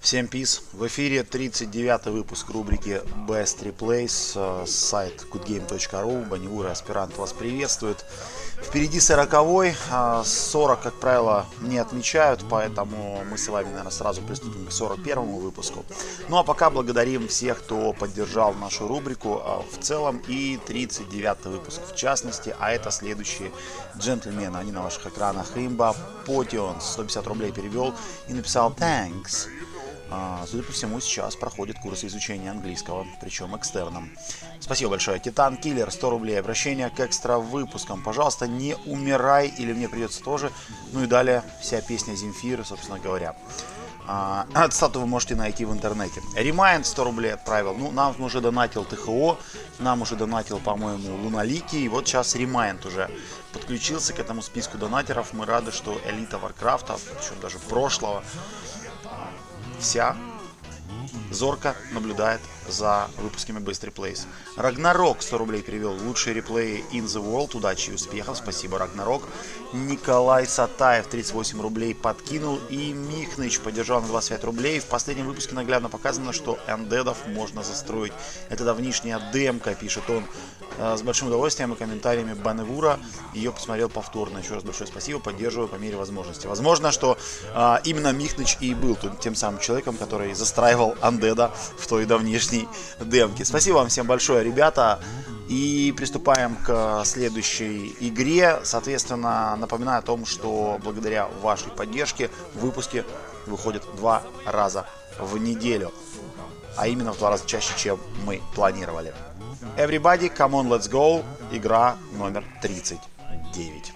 Всем пиз! В эфире 39-й выпуск рубрики Best Replays. Сайт goodgame.ru. Банивур и Аспирант вас приветствует. Впереди 40-й. 40, как правило, не отмечают, поэтому мы с вами, наверное, сразу приступим к 41-му выпуску. Ну а пока благодарим всех, кто поддержал нашу рубрику в целом и 39-й выпуск в частности. А это следующие джентльмены. Они на ваших экранах. Имба Потион 150 рублей перевел и написал «Thanks». Судя по всему, сейчас проходит курс изучения английского, причем экстерном. Спасибо большое. Титан Киллер, 100 рублей. Обращение к экстра выпускам. Пожалуйста, не умирай, или мне придется тоже. Ну и далее вся песня Земфиры, собственно говоря. Цитату вы можете найти в интернете. Ремайнд 100 рублей отправил. Ну, нам уже донатил ТХО, нам уже донатил, по-моему, Луналики. И вот сейчас Ремайнд уже подключился к этому списку донатеров. Мы рады, что элита Варкрафта, причем даже прошлого, вся зорко наблюдает за выпусками Best Replays. Рагнарок 100 рублей перевел. Лучшие реплеи in the world. Удачи и успехов. Спасибо, Рагнарок. Николай Сатаев 38 рублей подкинул. И Михныч поддержал на 25 рублей. В последнем выпуске наглядно показано, что Undead'ов можно застроить. Это давнишняя демка, пишет он. С большим удовольствием и комментариями Баневура. Ее посмотрел повторно. Еще раз большое спасибо. Поддерживаю по мере возможности. Возможно, что именно Михныч и был тем самым человеком, который застраивал Undead'а в той давнишней демки. Спасибо вам всем большое, ребята. И приступаем к следующей игре. Соответственно, напоминаю о том, что благодаря вашей поддержке выпуски выходят 2 раза в неделю. А именно в 2 раза чаще, чем мы планировали. Everybody, come on, let's go. Игра номер 39.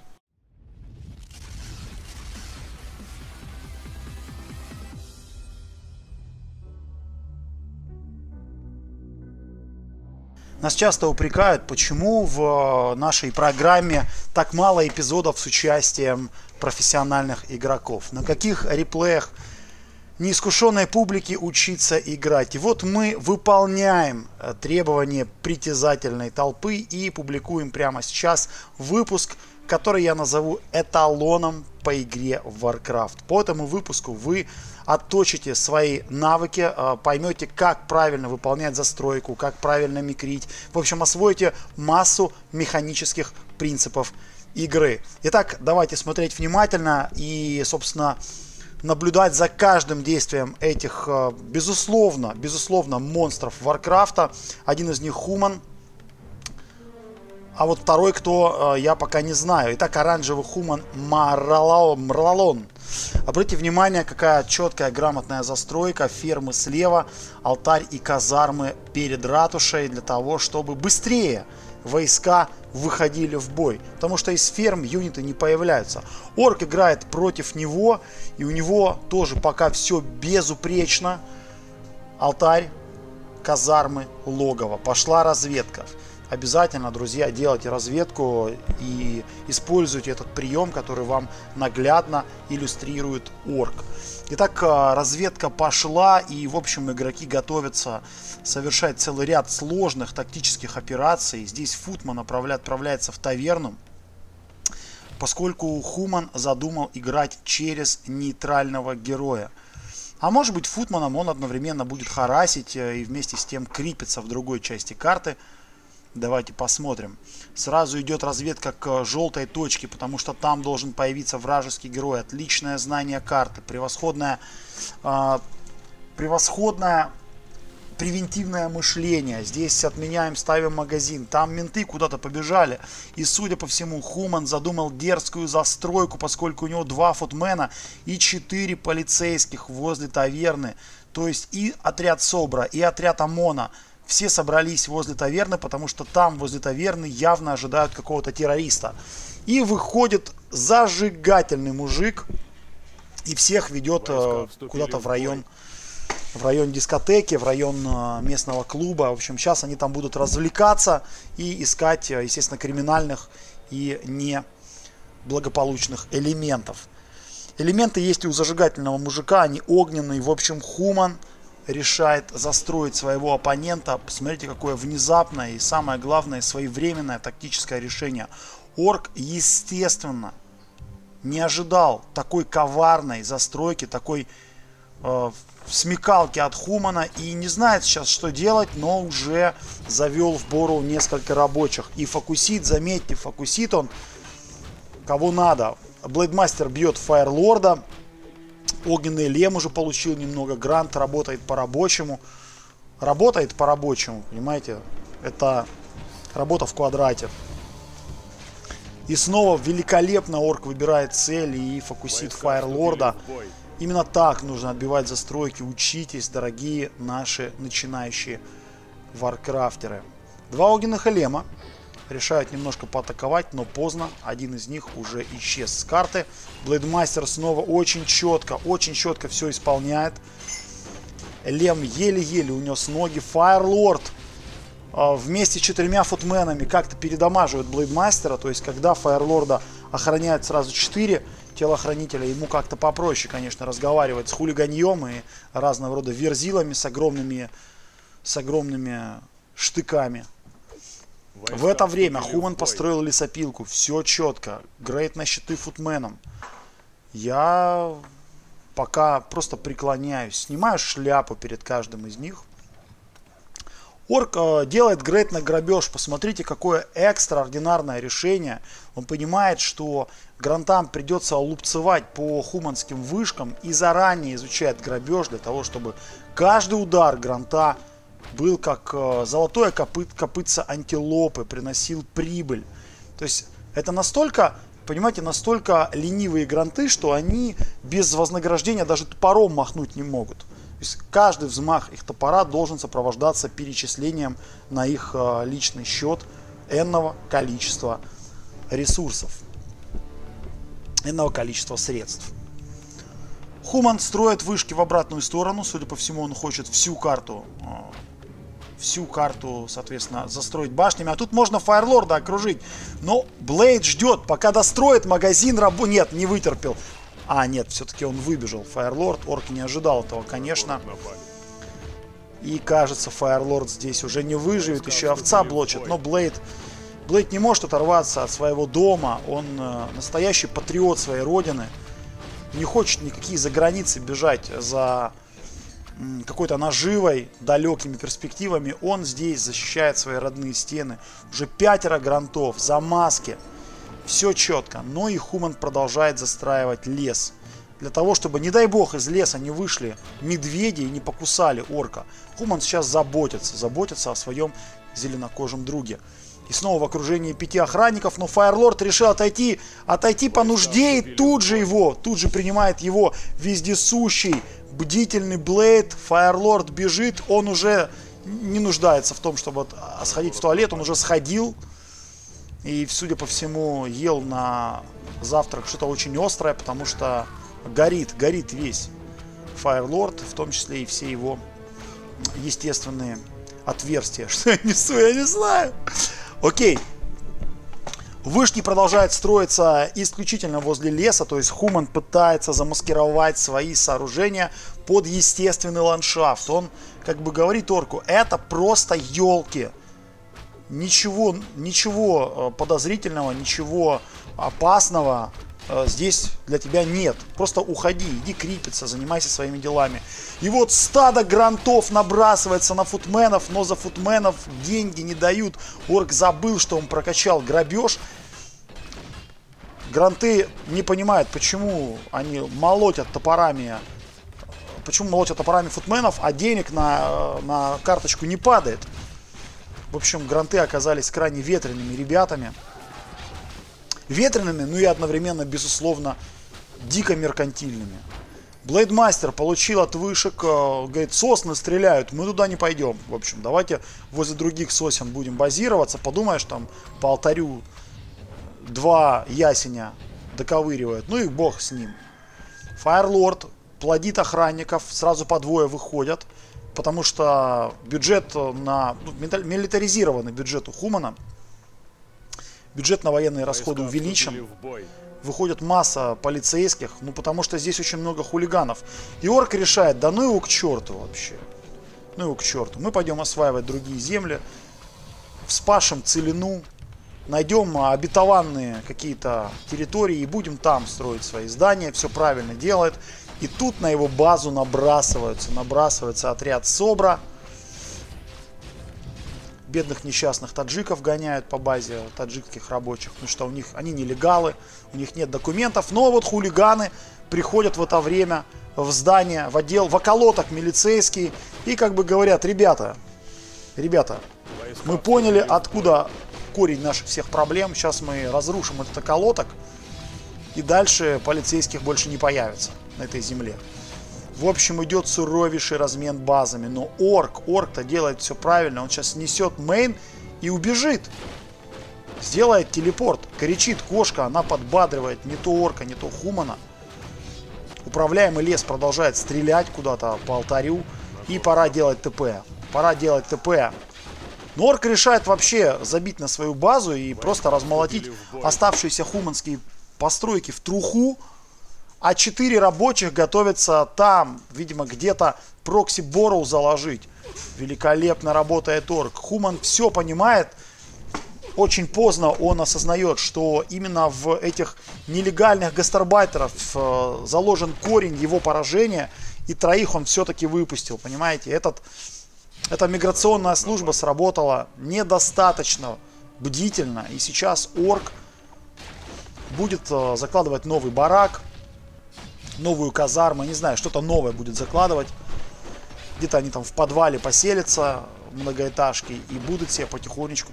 Нас часто упрекают, почему в нашей программе так мало эпизодов с участием профессиональных игроков. На каких реплеях неискушенной публике учиться играть. И вот мы выполняем требования притязательной толпы и публикуем прямо сейчас выпуск, который я назову эталоном по игре в Warcraft. По этому выпуску вы отточите свои навыки, поймете, как правильно выполнять застройку, как правильно микрить. В общем, освоите массу механических принципов игры. Итак, давайте смотреть внимательно и, собственно, наблюдать за каждым действием этих, безусловно, монстров Варкрафта. Один из них Хуман. А вот второй кто, я пока не знаю. Итак, оранжевый Хуман Мралон. Обратите внимание, какая четкая, грамотная застройка. Фермы слева, алтарь и казармы перед ратушей для того, чтобы быстрее войска выходили в бой. Потому что из ферм юниты не появляются. Орк играет против него, и у него тоже пока все безупречно. Алтарь, казармы, логово. Пошла разведка. Обязательно, друзья, делайте разведку и используйте этот прием, который вам наглядно иллюстрирует орк. Итак, разведка пошла, и, в общем, игроки готовятся совершать целый ряд сложных тактических операций. Здесь Футман отправляется в таверну, поскольку Хуман задумал играть через нейтрального героя. А может быть, Футманом он одновременно будет харасить и вместе с тем крипиться в другой части карты. Давайте посмотрим. Сразу идет разведка к желтой точке, потому что там должен появиться вражеский герой. Отличное знание карты, превосходное превентивное мышление. Здесь отменяем, ставим магазин. Там менты куда-то побежали. И, судя по всему, Хуман задумал дерзкую застройку, поскольку у него 2 футмена и 4 полицейских возле таверны. То есть и отряд СОБРа, и отряд ОМОНа. Все собрались возле таверны, потому что там, возле таверны, явно ожидают какого-то террориста. И выходит зажигательный мужик и всех ведет куда-то в район дискотеки, в район местного клуба. В общем, сейчас они там будут развлекаться и искать, естественно, криминальных и неблагополучных элементов. Элементы есть и у зажигательного мужика, они огненные. В общем, Хуман решает застроить своего оппонента. Посмотрите, какое внезапное и, самое главное, своевременное тактическое решение. Орк, естественно, не ожидал такой коварной застройки, такой смекалки от Хумана и не знает сейчас, что делать, но уже завел в Бору несколько рабочих. И фокусит, заметьте, фокусит он кого надо. Блейдмастер бьет Фаерлорда. Огненный Лем уже получил немного. Грант работает по-рабочему. Работает по-рабочему, понимаете? Это работа в квадрате. И снова великолепно орк выбирает цель и фокусит Фаерлорда. Именно так нужно отбивать застройки. Учитесь, дорогие наши начинающие варкрафтеры. Два огненных Лема решают немножко поатаковать, но поздно. Один из них уже исчез с карты. Блейдмастер снова очень четко все исполняет. Лем еле-еле унес ноги. Фаерлорд вместе с 4 футменами как-то передамаживает Блейдмастера. То есть, когда Фаерлорда охраняют сразу 4 телохранителя, ему как-то попроще, конечно, разговаривать с хулиганьем и разного рода верзилами с огромными штыками. В это время Хуман построил лесопилку. Все четко. Грейт на щиты футменом. Я пока просто преклоняюсь. Снимаю шляпу перед каждым из них. Орк делает Грейт на грабеж. Посмотрите, какое экстраординарное решение. Он понимает, что грантам придется лупцевать по хуманским вышкам и заранее изучает грабеж для того, чтобы каждый удар гранта был как золотое копытце антилопы, приносил прибыль. То есть это настолько, понимаете, настолько ленивые гранты, что они без вознаграждения даже топором махнуть не могут. То есть каждый взмах их топора должен сопровождаться перечислением на их личный счет энного количества ресурсов, энного количества средств. Хуман строит вышки в обратную сторону. Судя по всему, он хочет всю карту, соответственно, застроить башнями. А тут можно Фаерлорда окружить. Но Блейд ждет, пока достроит магазин. Нет, не вытерпел. А, нет, все-таки он выбежал. Фаерлорд. Орк не ожидал этого, конечно. И кажется, Фаерлорд здесь уже не выживет. Еще овца блочит. Но Блейд не может оторваться от своего дома. Он настоящий патриот своей родины. Не хочет никакие за границы бежать за какой-то наживой, далекими перспективами. Он здесь защищает свои родные стены. Уже 5 грантов, замазки. Все четко. Но и Хуман продолжает застраивать лес. Для того, чтобы, не дай бог, из леса не вышли медведи и не покусали орка. Хуман сейчас заботится о своем зеленокожем друге. И снова в окружении 5 охранников, но Фаерлорд решил отойти по нужде, и тут же принимает его вездесущий, бдительный Блейд. Фаерлорд бежит, он уже не нуждается в том, чтобы сходить в туалет, он уже сходил. И, судя по всему, ел на завтрак что-то очень острое, потому что горит весь Фаерлорд, в том числе и все его естественные отверстия. Что я несу, я не знаю. Окей. Вышки продолжают строиться исключительно возле леса, то есть Хуман пытается замаскировать свои сооружения под естественный ландшафт. Он как бы говорит орку, это просто елки. Ничего подозрительного, ничего опасного здесь для тебя нет. Просто уходи, иди крипиться, занимайся своими делами. И вот стадо грантов набрасывается на футменов, но за футменов деньги не дают. Орк забыл, что он прокачал грабеж. Гранты не понимают, почему они молотят топорами футменов, а денег на карточку не падает. В общем, гранты оказались крайне ветреными ребятами. Ветреными, ну и одновременно, безусловно, дико меркантильными. Блейдмастер получил от вышек, говорит, сосны стреляют, мы туда не пойдем. В общем, давайте возле других сосен будем базироваться. Подумаешь, там по алтарю 2 ясеня доковыривают. Ну и бог с ним. Фаерлорд плодит охранников, сразу по 2 выходят. Потому что бюджет милитаризированный бюджет у Хумана. Бюджет на военные расходы увеличен. Выходит масса полицейских. Ну, потому что здесь очень много хулиганов. И орк решает, да ну его к черту вообще. Ну его к черту. Мы пойдем осваивать другие земли. Вспашем целину. Найдем обетованные какие-то территории и будем там строить свои здания. Все правильно делает. И тут на его базу набрасывается отряд СОБРа. Бедных несчастных таджиков гоняют по базе таджикских рабочих, потому что у них они нелегалы, у них нет документов. Но вот хулиганы приходят в это время в здание, в отдел, в околоток милицейский и как бы говорят: ребята, мы поняли, откуда корень наших всех проблем. Сейчас мы разрушим этот околоток, и дальше полицейских больше не появится на этой земле. В общем, идет суровейший размен базами. Но орк-то делает все правильно. Он сейчас несет мейн и убежит. Сделает телепорт. Кричит кошка, она подбадривает не то орка, не то хумана. Управляемый лес продолжает стрелять куда-то по алтарю. И пора делать ТП. Но орк решает вообще забить на свою базу и просто размолотить оставшиеся хуманские постройки в труху. А 4 рабочих готовятся там, видимо, где-то прокси-борроу заложить. Великолепно работает орк. Хуман все понимает. Очень поздно он осознает, что именно в этих нелегальных гастарбайтеров заложен корень его поражения. И 3 он все-таки выпустил, понимаете. Эта миграционная служба сработала недостаточно бдительно. И сейчас орк будет закладывать новый барак. Новую казарму, не знаю, что-то новое будет закладывать. Где-то они там в подвале поселятся, многоэтажки, и будут себе потихонечку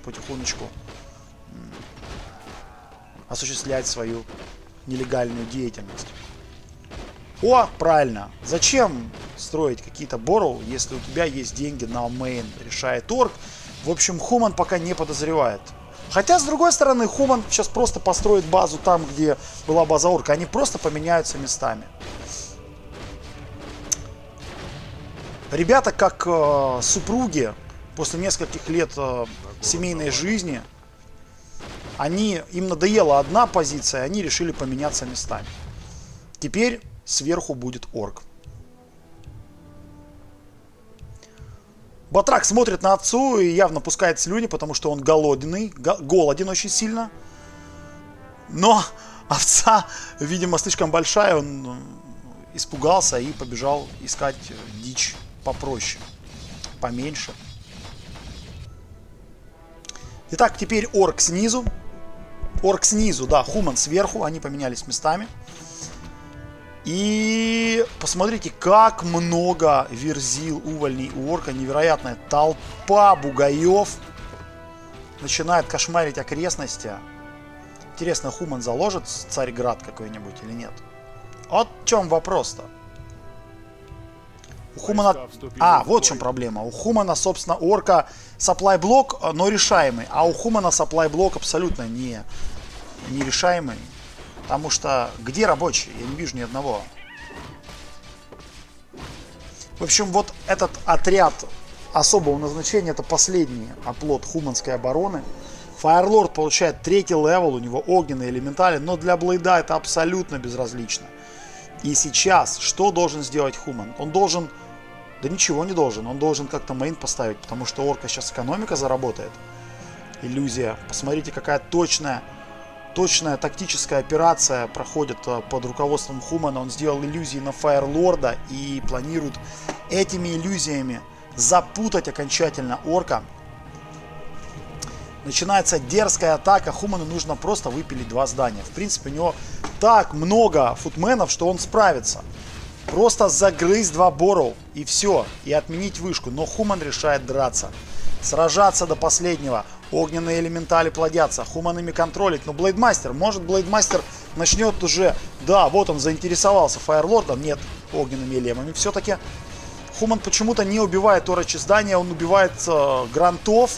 осуществлять свою нелегальную деятельность. О, правильно. Зачем строить какие-то борроу, если у тебя есть деньги на мейн, решает орк. В общем, хуман пока не подозревает. Хотя, с другой стороны, хуман сейчас просто построит базу там, где была база орка. Они просто поменяются местами. Ребята, как супруги, после нескольких лет семейной жизни, им надоела одна позиция, они решили поменяться местами. Теперь сверху будет орк. Батрак смотрит на отцу и явно пускает слюни, потому что он голоден очень сильно. Но овца, видимо, слишком большая, он испугался и побежал искать дичь попроще, поменьше. Итак, теперь орк снизу. Орк снизу, да, хуман сверху, они поменялись местами. И посмотрите, как много верзил, увольней у орка. Невероятная толпа бугаев начинает кошмарить окрестности. Интересно, хуман заложит Царьград какой-нибудь или нет? Вот в чем вопрос-то. У хумана... вот в чем проблема. У хумана, собственно, у орка сапплай-блок, но решаемый. А у хумана сапплай-блок абсолютно нерешаемый. Потому что где рабочие? Я не вижу ни одного. В общем, вот этот отряд особого назначения, это последний оплот хуманской обороны. Фаерлорд получает 3-й левел, у него огненные элементали, но для Блейда это абсолютно безразлично. И сейчас что должен сделать хуман? Он должен... Да ничего не должен, он должен как-то мейн поставить, потому что орка сейчас экономика заработает. Иллюзия. Посмотрите, какая точная тактическая операция проходит под руководством хумана. Он сделал иллюзии на Фаерлорда и планирует этими иллюзиями запутать окончательно орка. Начинается дерзкая атака. Хуману нужно просто выпилить 2 здания. В принципе, у него так много футменов, что он справится. Просто загрызть 2 борроу и все. И отменить вышку. Но хуман решает драться. Сражаться до последнего. Огненные элементали плодятся. Хуман ими контролит. Но Блейдмастер, может Блейдмастер начнет уже... Да, вот он заинтересовался Фаерлордом. Нет, огненными элемами. Все-таки хуман почему-то не убивает орочи здания. Он убивает грантов.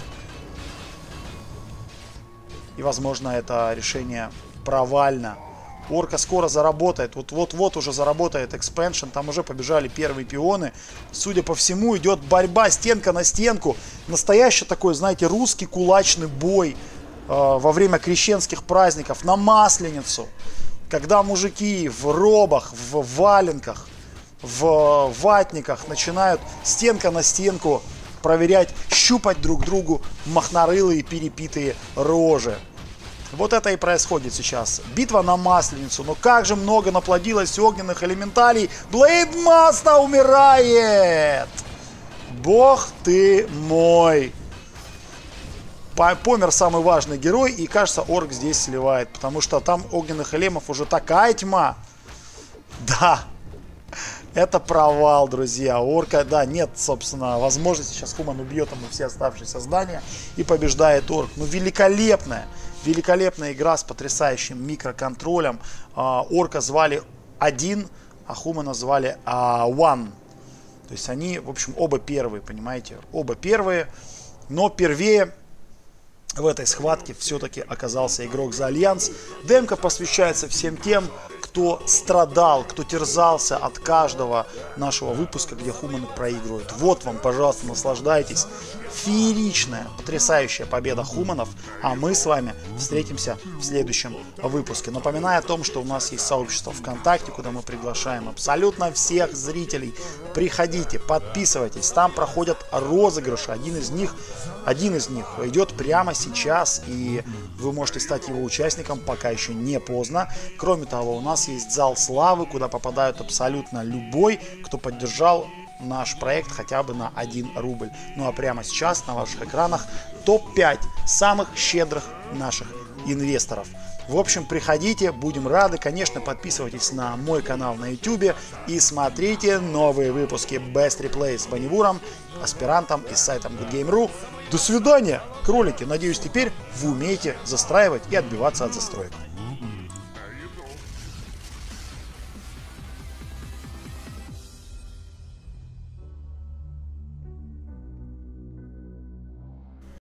И, возможно, это решение провально. Орка скоро заработает. Вот уже заработает экспеншн. Там уже побежали первые пионы. Судя по всему, идет борьба стенка на стенку. Настоящий такой, знаете, русский кулачный бой во время крещенских праздников на Масленицу. Когда мужики в робах, в валенках, в ватниках начинают стенка на стенку проверять, щупать друг другу махнорылые перепитые рожи. Вот это и происходит сейчас. Битва на Масленицу. Но как же много наплодилось огненных элементалей. Блейдмаста умирает! Бог ты мой! Помер самый важный герой, и кажется, орк здесь сливает, потому что там огненных элемов уже такая тьма. Да, это провал, друзья. Орка, да, нет, собственно, возможности. Сейчас Хуман убьет ему все оставшиеся здания и побеждает орк. Ну, великолепная игра с потрясающим микроконтролем. Орка звали 1, а Хумана звали 1. То есть они, в общем, оба первые, понимаете, оба первые, но первее в этой схватке все-таки оказался игрок за Альянс. Демка посвящается всем тем, кто страдал, кто терзался от каждого нашего выпуска, где Хуманы проигрывают. Вот вам, пожалуйста, наслаждайтесь. Фееричная, потрясающая победа Хуманов. А мы с вами встретимся в следующем выпуске. Напоминаю о том, что у нас есть сообщество ВКонтакте, куда мы приглашаем абсолютно всех зрителей. Приходите, подписывайтесь. Там проходят розыгрыши. Один из них идет прямо сейчас, и вы можете стать его участником, пока еще не поздно. Кроме того, у нас есть зал славы, куда попадают абсолютно любой, кто поддержал наш проект хотя бы на 1 рубль. Ну а прямо сейчас на ваших экранах топ-5 самых щедрых наших инвесторов. В общем, приходите, будем рады. Конечно, подписывайтесь на мой канал на YouTube и смотрите новые выпуски Best Replay с Банивуром, аспирантом и с сайтом GoodGame.ru. До свидания, кролики. Надеюсь, теперь вы умеете застраивать и отбиваться от застроек.